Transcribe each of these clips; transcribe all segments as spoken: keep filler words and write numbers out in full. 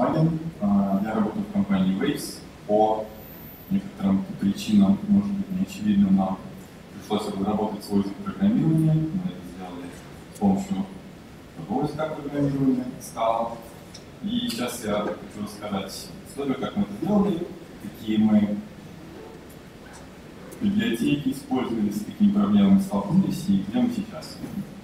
Смагин. Я работаю в компании Waves. По некоторым причинам, может быть, неочевидным, нам пришлось разработать свой язык программирования. Мы это сделали с помощью другого языка программирования, Scala. И сейчас я хочу рассказать историю, как мы это сделали, какие мы библиотеки использовали, с какими проблемами столкнулись и где мы сейчас.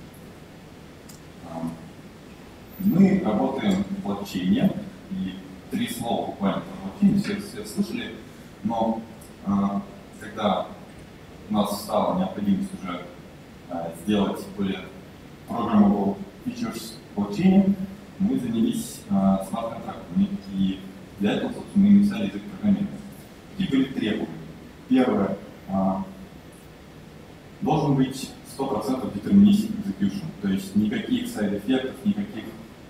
Мы работаем в блокчейне, и три слова буквально про блокчейн все, все слышали, но а, когда у нас стала необходимость уже а, сделать более programmable features в блокчейне, мы занялись а, смарт-контрактами, и для этого, собственно, мы написали язык программирования. Какие были требования? Первое. А, должен быть сто процентов deterministic execution, то есть никаких сайд-эффектов, никаких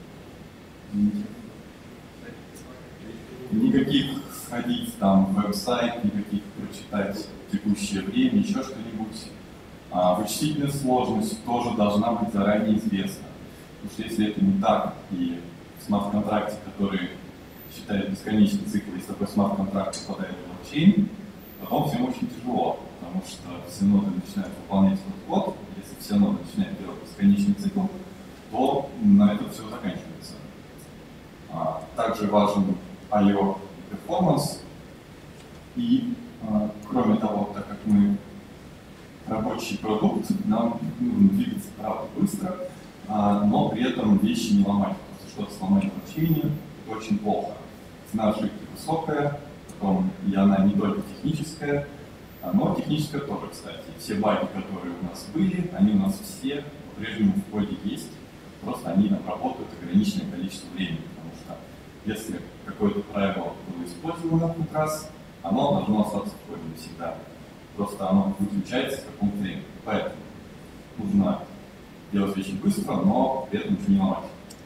никаких сходить там в веб-сайт, никаких прочитать текущее время, еще что-нибудь. А, вычислительная сложность тоже должна быть заранее известна. Потому что если это не так, и в смарт-контракте, который считает бесконечный цикл, если такой смарт-контракт попадает в блокчейн, потом всем очень тяжело, потому что все ноды начинают выполнять этот код. Если все ноды начинают делать бесконечный цикл, то на этом все заканчивается. А, также важен ай о и перформанс. И а, кроме того, так как мы рабочий продукт, нам нужно двигаться, правда, быстро, а, но при этом вещи не ломать. Потому что что-то сломать в блокчейне — это очень плохо. Цена ошибки высокая, потом и она не только техническая, но техническая тоже, кстати. Все баги, которые у нас были, они у нас все по-прежнему в коде есть, просто они там работают ограниченное количество времени, потому что если какое-то правило было использовано в этот раз, оно должно остаться в коде всегда. Просто оно выключается в каком-то времени. Поэтому нужно делать вещи быстро, но при этом ничего не ломать.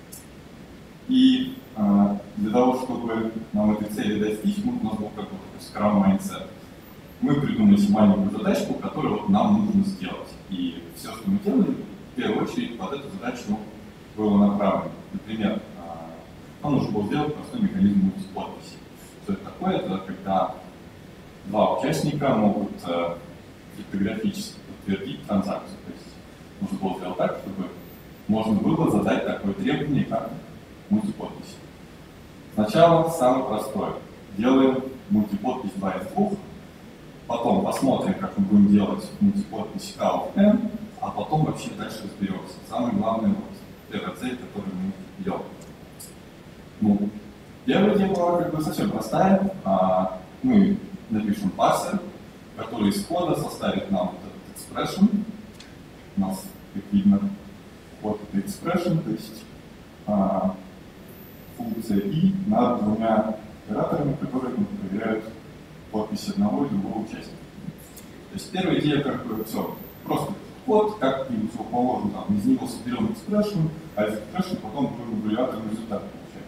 И э, для того, чтобы нам этой цели достичь, у нас был какой-то Scrum mindset. Мы придумали маленькую задачку, которую вот нам нужно сделать. И все, что мы делали, в первую очередь под эту задачу было направлено. Например, нам нужно было сделать простой механизм мультиподписи. Что это такое? Это когда два участника могут э, криптографически подтвердить транзакцию. То есть нужно было сделать так, чтобы можно было задать такое требование, как мультиподпись. Сначала самое простое. Делаем мультиподпись два из двух, потом посмотрим, как мы будем делать мультиподпись K of n, а потом вообще дальше разберемся. Самое главное, вот, первая цель, которую мы делаем. Ну, первая идея была как бы совсем простая. А, мы напишем парсер, который из кода составит нам вот этот expression. У нас, как видно, вот это expression, то есть а, функция i над двумя операторами, которые проверяют подпись одного и другого участника. То есть первая идея как бы все, просто код, как-нибудь его положим, там, из него соберем expression, а из expression потом будем эвалюаторный результат получать.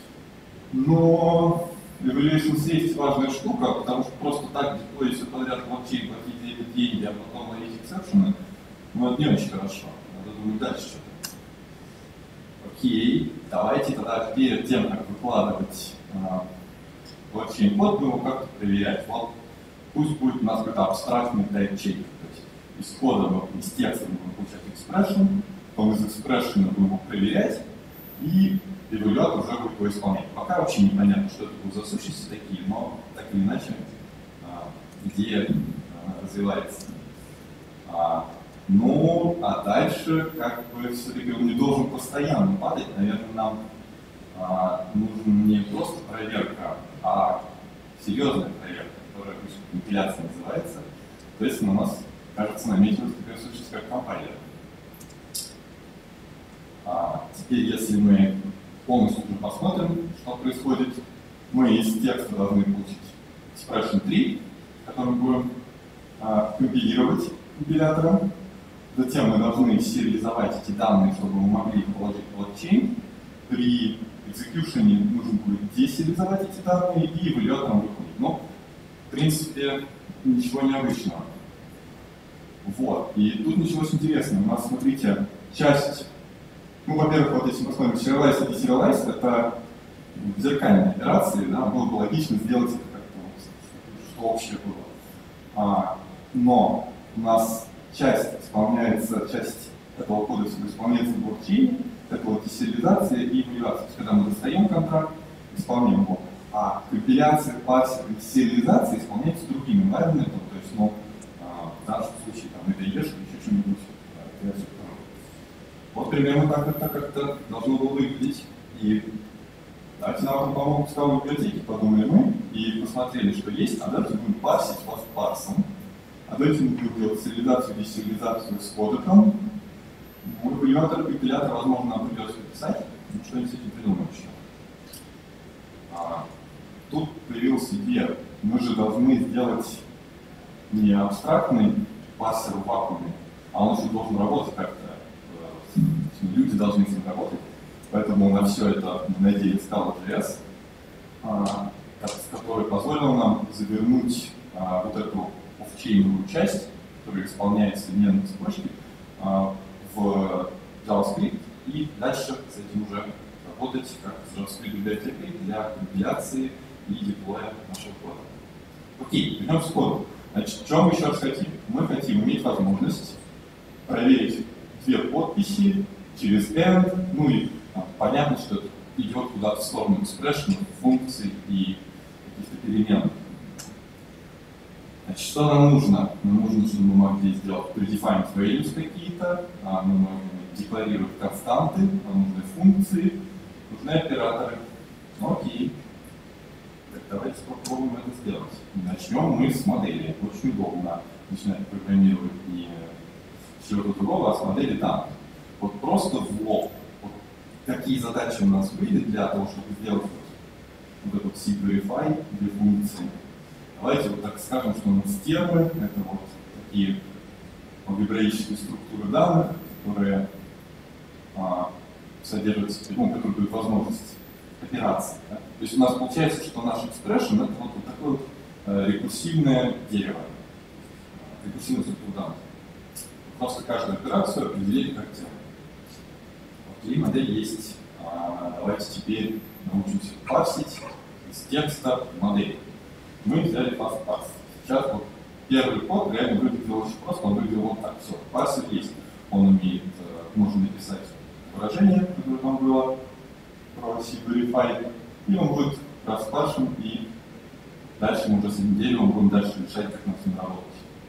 Но evaluations есть важная штука, потому что просто так деплоить все подряд в блокчейн, платить за это деньги, а потом ловить эксепшены, ну это не очень хорошо. Надо думать дальше что-то. Окей, давайте тогда перед тем, как выкладывать а, блокчейн-код, будем его как-то проверять. Вот пусть будет у нас какой-то абстрактный тайп-чекер. То есть из кода, мы, из текста мы будем получать expression, потом из expression мы будем его проверять, и эвалюатор уже будет его исполнять. Пока вообще непонятно, что это будут за сущности такие, но так или иначе а, идея а, развивается. А, ну, а дальше, как бы, все-таки он не должен постоянно падать. Наверное, нам а, нужна не просто проверка, а серьезная проверка, которая обычно компиляция называется. То есть у нас, кажется, наметилась такая сущность, как компайлер. А, теперь, если мы полностью уже посмотрим, что происходит, мы из текста должны получить expression три, который мы будем а, компилировать компилятором. Затем мы должны сериализовать эти данные, чтобы мы могли их положить в блокчейн. При экзекьюшене нужно будет десериализовать эти данные и эвалюатором выполнить. Но, в принципе, ничего необычного. Вот. И тут началось интересно. У нас, смотрите, часть... Ну, во-первых, вот если мы посмотрим serialize и deserialize, это зеркальные операции, да, было бы логично сделать это как-то, что общее было. А, но у нас часть исполняется, часть этого кодекса исполняется в блокчейне, это вот десериализация и эмулятор. То есть, когда мы достаем контракт, исполняем его. А компиляция, парсер и десериализация исполняется другим environment, то есть, ну, в данном случае, там, это еш или еще что-нибудь. Вот примерно так это как-то должно было выглядеть. И давайте нам помогут скалу библиотеки, подумали мы, и посмотрели, что есть, а давайте будем парсить вас парсом. А давайте мы будем делать сериализацию, десериализацию с кодеком. Ну, эмулятор, компилятор, возможно, нам придется писать, но что-нибудь с этим придумаем еще. А, тут появился идея, мы же должны сделать не абстрактный парсер в вакууме, а он еще должен работать как-то. Люди должны с ним работать. Поэтому на все это мы надели Scala.js, а, с которой позволила нам завернуть а, вот эту офчейновую часть, которая исполняется не на цепочке, а, в JavaScript, и дальше с этим уже работать как с JavaScript библиотекой для компиляции и деплоя нашего кода. Окей, вернемся к коду. Значит, что мы еще раз хотим? Мы хотим иметь возможность проверить две подписи через end, ну и там, понятно, что это идет куда-то в сторону экспрессионов, функций и каких-то перемен. Значит, что нам нужно? Нам нужно, чтобы мы могли сделать predefined values какие-то, а мы можем декларировать константы, нам нужны функции, нужны операторы. Окей. Так, давайте попробуем это сделать. Начнем мы с модели. Очень удобно начинать программировать не с чего-то другого, а с модели данных. Вот просто в лоб. Вот какие задачи у нас были для того, чтобы сделать вот, вот этот C-verify для функции. Давайте вот так скажем, что у нас термы — это вот такие алгебраические структуры данных, которые а, содержат, ну, которые дают возможность операции. Да? То есть у нас получается, что наш expression — это вот, вот такое вот, э, рекурсивное дерево, рекурсивная структура данных. Просто каждую операцию определили как терм. Окей, модель есть. А, давайте теперь научимся парсить из текста модели. Мы взяли fast parse. Сейчас вот первый код реально выглядел очень просто, он выглядел вот так. Все, парсер есть. Он умеет, можно написать выражение, которое там было, про C-verify, и он будет распаршен, и дальше мы уже с этим деревом будем дальше решать, как нам с ним работать.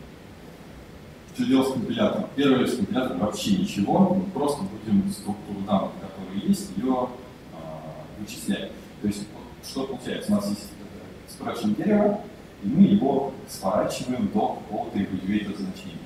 Что делать с компилятором? Первое, с компилятором вообще ничего, мы просто будем структуру данных, которая есть, ее э, вычислять. То есть, вот, что получается? У нас есть expression дерево, и мы его сворачиваем до какого-то evaluator значения.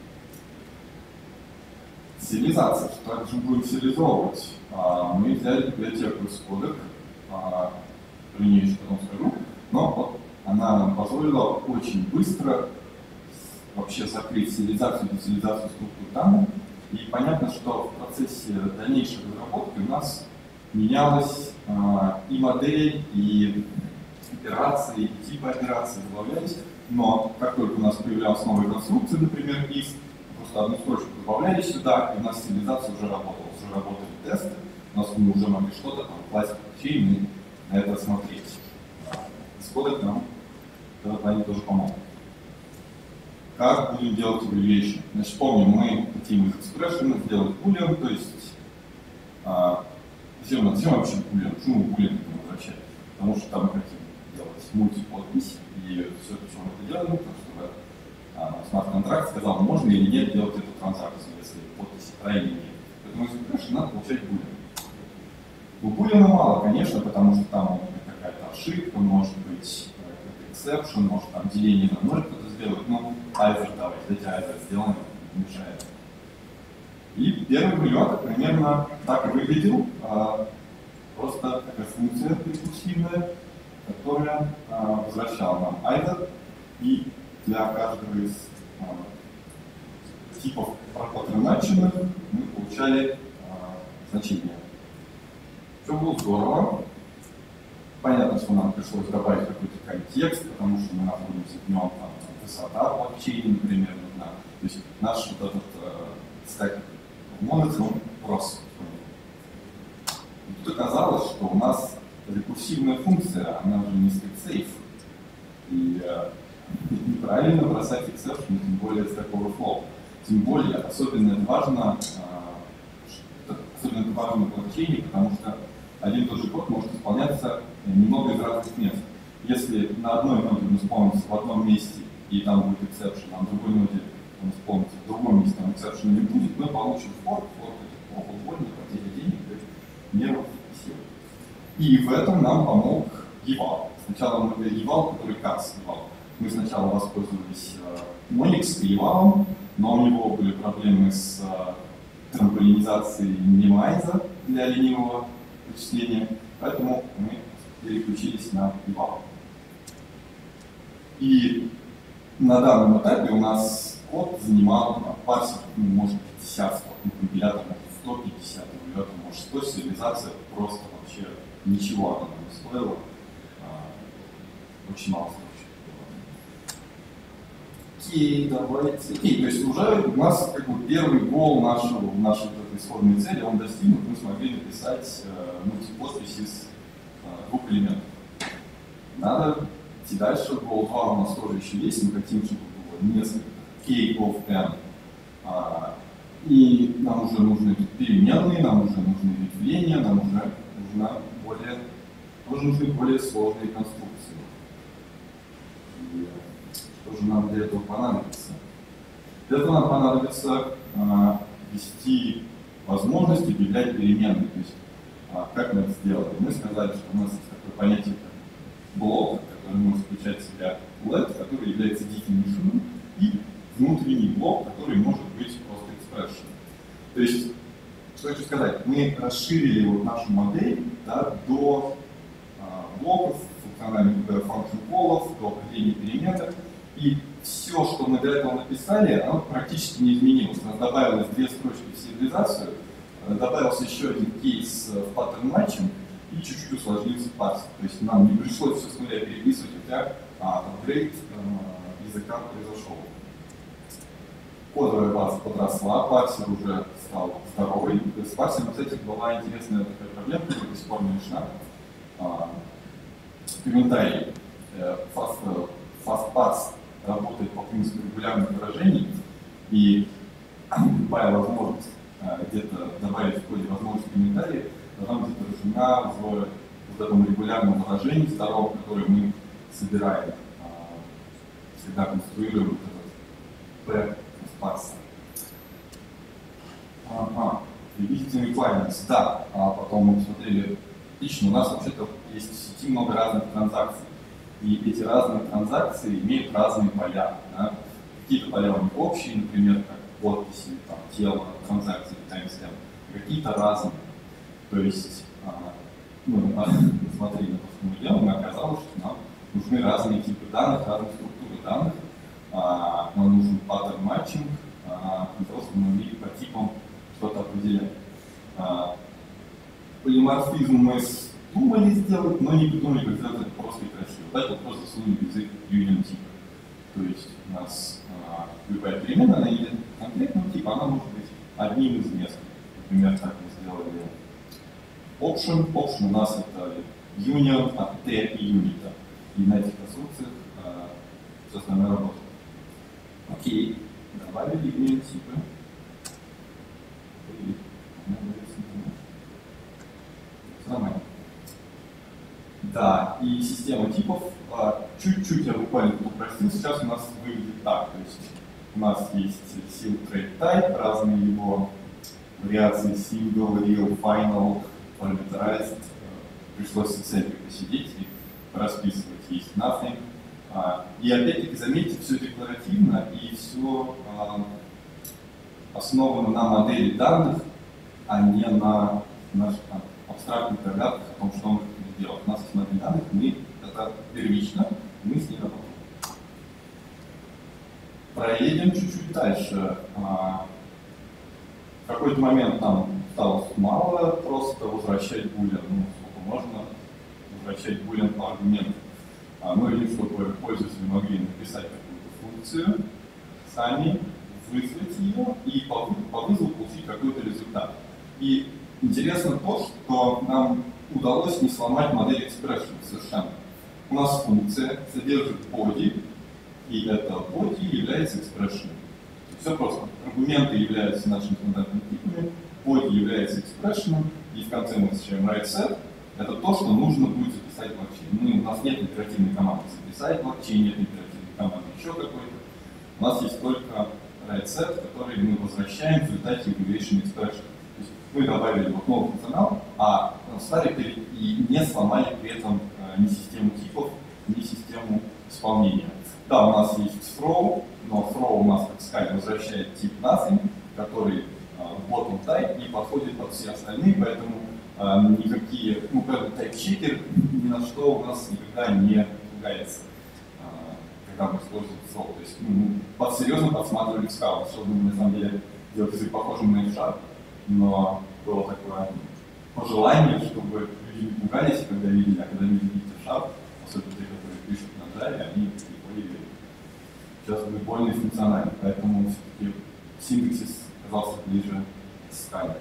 Сериализация. Что же мы будем сериализовывать? А, мы взяли библиотеку из кодек, а, про нее еще потом скажу, но вот она нам позволила очень быстро вообще закрыть сериализацию и десериализацию структур данных. И понятно, что в процессе дальнейшей разработки у нас менялась а, и модель, и операции, и типы операций добавлялись, но как только у нас появлялась новая конструкция, например, if, просто одну строчку добавляли сюда, и у нас сериализация уже работала, уже работали тесты, у нас мы уже могли что-то там класть в блокчейн и на это смотреть. С кодек нам в этом плане тоже помогут. Как будем делать evaluation? Значит, помним, мы хотим из expression сделать boolean, то есть а, зачем, зачем вообще boolean? Почему мы boolean хотим возвращать? Потому что там мы хотим делать мультиподпись, и все, почему мы это делаем, потому что а, смарт-контракт сказал, можно или нет делать эту транзакцию, если подписи правильно или нет. Поэтому из expression надо получать boolean. У boolean мало, конечно, потому что там может быть какая-то ошибка, может быть какой-то exception, может там деление на ноль кто-то сделать, но either давайте, дайте either сделаем, не мешает. И первый бульон примерно так и выглядел, а, просто такая функция рекурсивная, которая а, возвращала нам either, и для каждого из а, типов паттерначенных мы получали а, значение. Все было здорово. Понятно, что нам пришлось добавить какой-то контекст, потому что мы находимся в нем, там, высота блокчейна, например, нужна. То есть наш вот этот э, стек монет, он рос. И тут оказалось, что у нас рекурсивный рекурсивная функция, она же не safe. И э, неправильно бросать exception, тем более Stack Overflow. Тем более, особенно это важно, э, особенно это важно в блокчейне, потому что один и тот же код может исполняться немного из разных мест. Если на одной ноде он исполнится в одном месте, и там будет exception, а на другой ноде он исполнится в другом месте, там exception не будет, мы получим форк, форк это плохо увольно, потеря денег, нервов и сил. И в этом нам помог eval. Сначала мы eval, который кас eval. Мы сначала воспользовались э, Monix и eval, но у него были проблемы с э, трамполинизацией минимайза для ленивого вычисления, поэтому мы переключились на eval. И на данном этапе у нас код занимал там, парсер, ну, может пятьдесят, ну, компилятор может сто пятьдесят, регулятор может сто, сериализация просто вообще ничего она не стоила, а, очень мало случаев. Окей, давайте. Окей, то есть уже у нас как бы первый гол нашего, нашей этой исходной цели, он достигнут, мы смогли написать э, мультиподпись из э, двух элементов. Надо идти дальше, гол два у нас тоже еще есть, мы хотим, чтобы было несколько k of n. А, и нам уже нужны переменные, нам уже нужны ветвления, нам уже нужна более, тоже нужны более сложные конструкции. И что же нам для этого понадобится? Для этого нам понадобится а, ввести возможность объявлять переменные. То есть, а, как мы это сделали? Мы сказали, что у нас есть такое понятие, как блок, который может включать в себя let, который является definition, и внутренний блок, который может быть просто expression. То есть, что хочу сказать, мы расширили вот нашу модель, да, до а, блоков, функциональных function call'ов, до определения переменных, и все, что мы до этого написали, оно практически не изменилось. У нас добавилось две строчки в сериализацию, добавился еще один кейс в pattern matching, и чуть-чуть усложнился парсер. То есть нам не пришлось все с нуля переписывать, хотя а, апгрейд э, языка произошел. Кодовая база подросла, парсер уже стал здоровый. С парсером, кстати, была интересная такая проблема, которая до сих пор не решена. А, комментарий. Fast, fast parse работает по принципу регулярных выражений, и любая возможность где-то добавить в коде возможность комментария должна быть отражена в вот этом регулярном выражении здоровом, которое мы собираем, всегда конструируем вот этот P парса. Ага, видите requirements, да, а потом мы посмотрели, отлично, у нас вообще-то есть в сети много разных транзакций, и эти разные транзакции имеют разные поля. Да? Какие-то поля у них общие, например, как подписи, там, тело, транзакции, timestamp, какие-то разные. То есть, ну, смотрели на то, что мы делаем, и оказалось, что нам нужны разные типы данных, разные структуры данных. А, нам нужен паттерн матчинг, а, для того, чтобы мы могли по типам что-то определять. А, полиморфизм мы думали сделать, но не придумали, как сделать это просто и красиво. Так вот просто засунули язык union типа. То есть у нас а, любая переменная, она идет конкретного типа, она может быть одним из нескольких. Например, так мы сделали option. Option у нас это union от t и юнита. И на этих конструкциях а, все остальное работает. Окей, добавили union типы. Нормально. Да, и система типов чуть-чуть я буквально упростил. Сейчас у нас выглядит так. То есть у нас есть seal trait type, разные его вариации single, real, final, parameterized. Пришлось с цепью посидеть и расписывать. Есть nothing. И опять-таки, заметьте, все декларативно и все основано на модели данных, а не на наших там абстрактных догадках о том, что он будет делать. У нас есть модель данных, мы это первично, мы с ней работаем. Проедем чуть-чуть дальше. В какой-то момент нам стало мало просто возвращать булен, ну, сколько можно возвращать булен по аргументу. Мы видим, чтобы пользователи могли написать какую-то функцию, сами вызвать ее и по, по вызову получить какой-то результат. И интересно то, что нам удалось не сломать модель expression совершенно. У нас функция содержит body, и это body является expression. Все просто. Аргументы являются нашими стандартными типами, body является expression, и в конце мы встречаем write-set. Это то, что нужно будет записать в блокчейн. Ну, у нас нет императивной команды записать в блокчейн, нет императивной команды еще какой-то. У нас есть только write-set, который мы возвращаем в результате evaluation expression. То есть мы добавили вот новый функционал, а вставили и не сломали при этом э, ни систему типов, ни систему исполнения. Да, у нас есть throw, но throw у нас, как сказать, возвращает тип nothing, который э, bottom type не подходит под все остальные, поэтому э, никакие, ну, type checker ни на что у нас никогда не ругается, э, когда мы используем throw. То есть ну, под, серьезно подсматривали скаут, что мы на самом деле делать язык похожим на F-Sharp, но было такое пожелание, чтобы люди не пугались, когда видели, а когда видели F-Sharp, особенно те, которые пишут на Java, они появились. Сейчас будет более функциональный, поэтому все-таки синтаксис оказался ближе к Scala.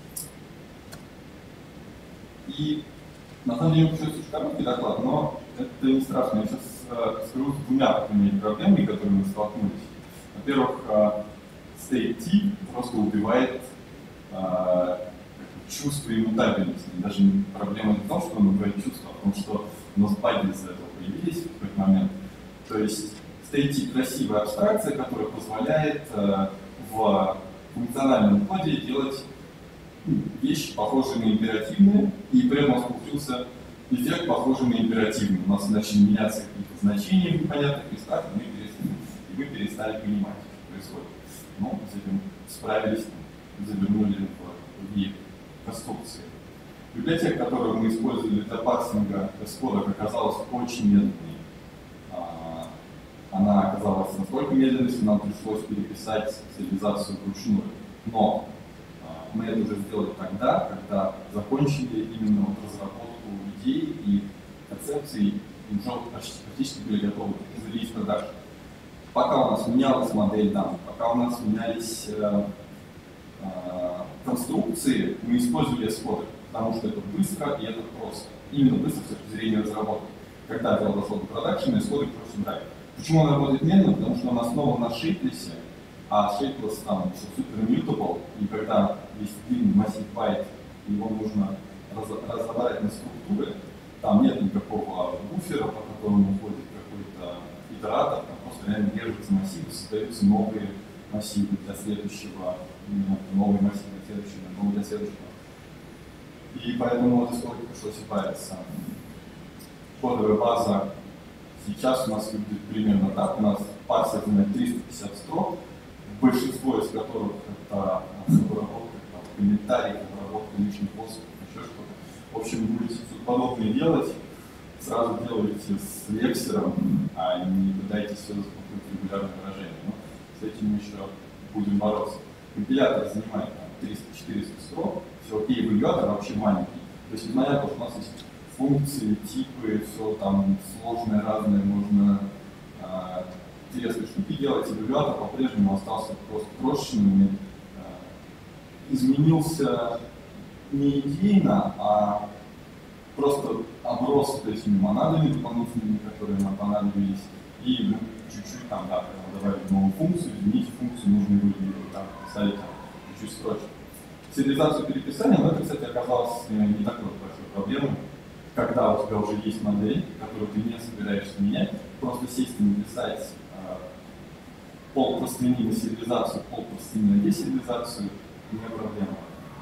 И на самом деле получился короткий доклад, но это не страшно. Я сейчас э, скажу с двумя такими проблемами, которые мы столкнулись. Во-первых, э, state type просто убивает э, чувство иммутабельности. Даже проблема не в том, что он убивает чувство, а в том, что у нас баги из-за этого появились в какой-то момент. То есть state type красивая абстракция, которая позволяет э, в функциональном коде делать вещи, похожие на императивные, и при этом у нас получился эффект, похожий на императивный. У нас начали меняться какие-то значения в непонятных местах, и мы перестали, и мы перестали понимать, что происходит. Но с этим справились, завернули в другие конструкции. Библиотека, которую мы использовали для парсинга эс-кодов, оказалась очень медленной. Она оказалась настолько медленной, что нам пришлось переписать сериализацию вручную. Но мы это уже сделали тогда, когда закончили именно вот разработку идей и концепций, и уже почти, практически были готовы к релиз продаж. Пока у нас менялась модель данных, пока у нас менялись э, э, конструкции, мы использовали эс-коды, потому что это быстро и это просто. Именно быстро с точки зрения разработки. Когда дело дошло до продакшена, эс-коды проще брать. Почему он работает медленно? Потому что он основан на шейплесе, а шейплес там супер immutable, и когда есть длинный массив байт, его нужно разобрать на структуры, там нет никакого буфера, по которому уходит какой-то итератор, там просто реально держится массив, и создаются новые массивы для следующего, новые массивы для следующего, новые для следующего. И поэтому вот история пришлось избавиться. Кодовая база сейчас у нас выглядит примерно так. У нас парсер на триста пятьдесят строк, большинство из которых это обработка комментариев, обработка лишних постов, еще что-то. В общем, будете что-то подобное делать, сразу делайте с лексером, а не пытайтесь все запустить регулярное выражение. Но с этим мы еще будем бороться. Компилятор занимает триста-четыреста строк, все окей, эвалюатор вообще маленький. То есть, несмотря на то, что у нас есть функции, типы, все там сложное, разное, можно э, интересные штуки делать, эвалюатор по-прежнему остался просто крошечным, э, изменился не идейно, а просто оброс вот этими монадами дополнительными, которые нам понадобились, и ну, чуть-чуть там, да, добавили новую функцию, изменить функцию, нужно будет там писать чуть-чуть строчек. Сериализацию переписания, но это, кстати, оказалось не такой большой проблемой. Когда у тебя уже есть модель, которую ты не собираешься менять, просто сесть и написать э, пол простыни на сериализацию, пол простыни на десериализацию, не проблема.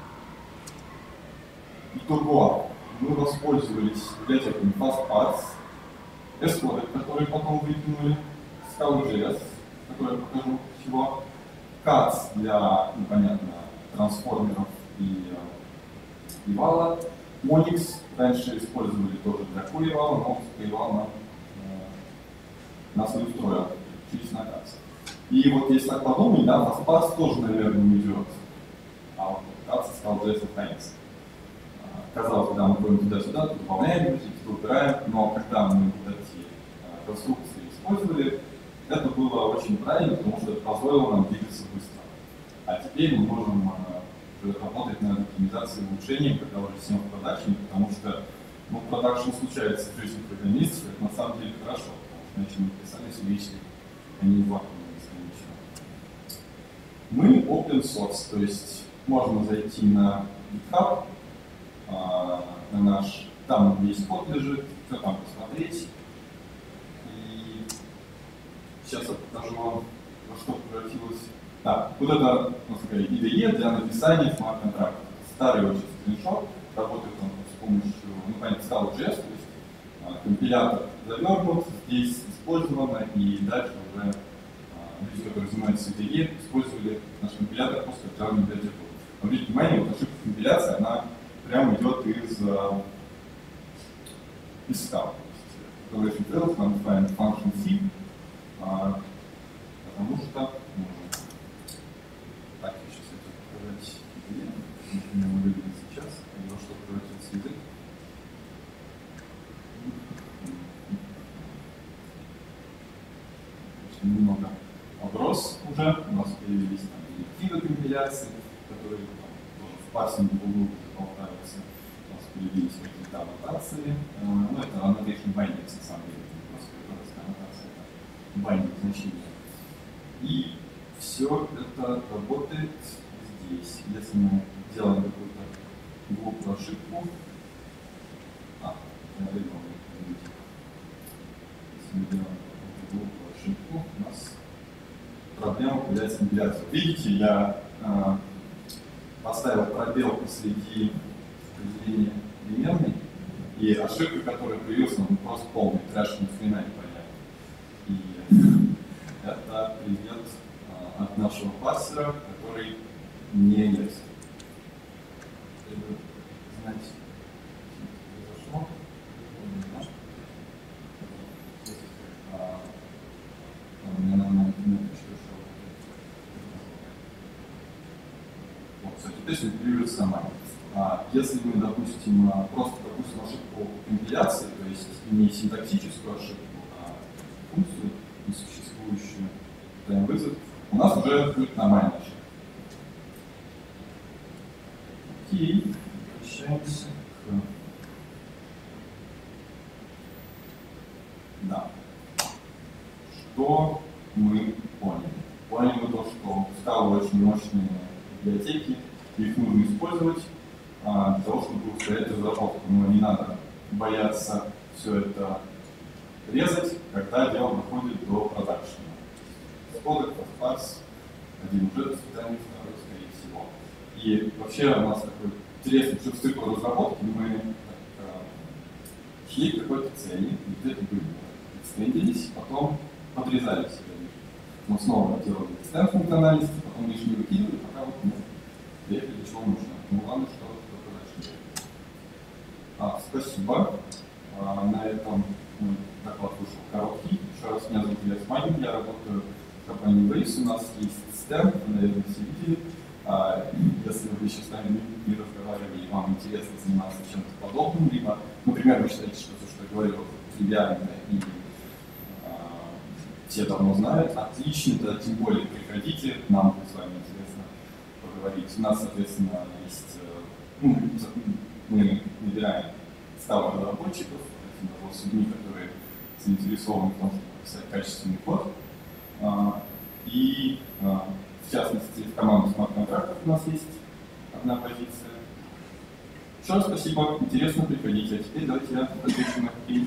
Итого, мы воспользовались библиотеками FastParse, эс-коды, которые потом выкинули, Scala.js, который я покажу всего, катс для, ну, понятно, трансформеров и, и вала, Monix раньше использовали тоже для Queryval, но Queryval нам, э, нас не устроил, через на катс. И вот если так подумать, да, FastParse тоже, наверное, уйдет, а вот катс Scala.js останется. Казалось бы, да, мы ходим туда-сюда, тут добавляем, тут убираем, но когда мы вот эти э, конструкции использовали, это было очень правильно, потому что это позволило нам двигаться быстро. А теперь мы можем э, уже работать над оптимизацией и улучшением, когда уже всем в продакшене, потому что ну, в продакшене случается в жизни программистов, это на самом деле хорошо, потому что иначе мы писали все вещи, они в вакууме бесконечно. Мы open source, то есть можно зайти на GitHub, на наш, там весь код лежит, все там посмотреть. И сейчас я покажу вам, во что превратилось. Да, вот это, можно сказать, ай ди и для написания смарт-контрактов. Старый очень скриншот, работает он с помощью, ну, понятно, Scala.js, то есть а, компилятор завернут, здесь использовано, и дальше уже а, люди, которые занимаются ай ди и, использовали наш компилятор просто как Java библиотеку. Обратите внимание, вот ошибка компиляции, она прямо идет из, uh, из Scala. Declaration fails, undefined function C, uh, потому что так, я сейчас это показать где, у меня выглядит сейчас, и во что превратился язык. Немного оброс уже, у нас появились там директивы компиляции, которые там, тоже в парсинге в углу болтаются. У нас появились какие-то аннотации. Ну, это annotation bindings, на самом деле, не просто которая аннотация, это binding значение. И все это работает здесь. Если мы делаем какую-то глупую ошибку, а, я дойду, если мы делаем какую-то глупую ошибку, у нас проблема появляется компиляция. Видите, я э, поставил пробел посреди определения переменной, и ошибка, которая появилась, ну, просто полный трэш, ни хрена не понятно. И это привет э, от нашего парсера, который не есть. Чтобы знать, что произошло, у меня на момент что вот, кстати, точно переводится сама. А если мы, допустим, просто допустим ошибку компиляции, то есть не синтаксическую ошибку, а функцию несуществующую, даем вызов, у нас уже будет нормальная ошибка. Окей, возвращаемся к... Да. Что мы поняли? Поняли мы то, что в Scala очень мощные библиотеки, их нужно использовать а, для того, чтобы ускорять разработку. Но не надо бояться все это резать, когда дело доходит до продакшена. Скодек, парс, один уже до свидания, второй, скорее всего. И вообще у нас такой интересный цикл разработки, мы так, а, шли к какой-то цели, где-то были, экстендились, потом подрезали себя. Мы снова делали экстенд функциональности, потом лишние выкидывали, пока вот мы приехали, для чего нужно. Ну ладно, что только дальше. А, спасибо. А, на этом мой доклад вышел короткий. Еще раз, меня зовут Илья Смагин, я работаю в компании Waves. У нас есть стенд, вы, наверное, все видели. А, если вы еще с нами не разговаривали, и вам интересно заниматься чем-то подобным, либо, например, вы считаете, что то, что я говорил, тривиально и все давно знают, отлично, да, тем более приходите, нам будет с вами интересно поговорить. У нас, соответственно, есть, ну, мы набираем Scala разработчиков, с людьми, которые заинтересованы в том, чтобы писать качественный код. И, в частности, в команду смарт-контрактов у нас есть одна позиция. Еще раз спасибо, интересно, приходите. А теперь давайте я отвечу на какие